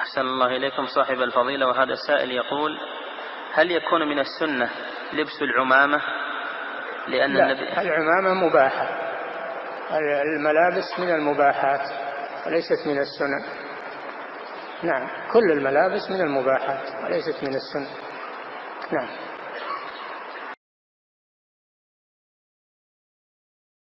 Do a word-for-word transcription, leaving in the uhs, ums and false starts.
أحسن الله إليكم صاحب الفضيلة. وهذا السائل يقول: هل يكون من السنة لبس العمامة؟ لأن لا، النبي العمامة مباحة، الملابس من المباحات وليست من السنة. نعم، كل الملابس من المباحات وليست من السنة. نعم.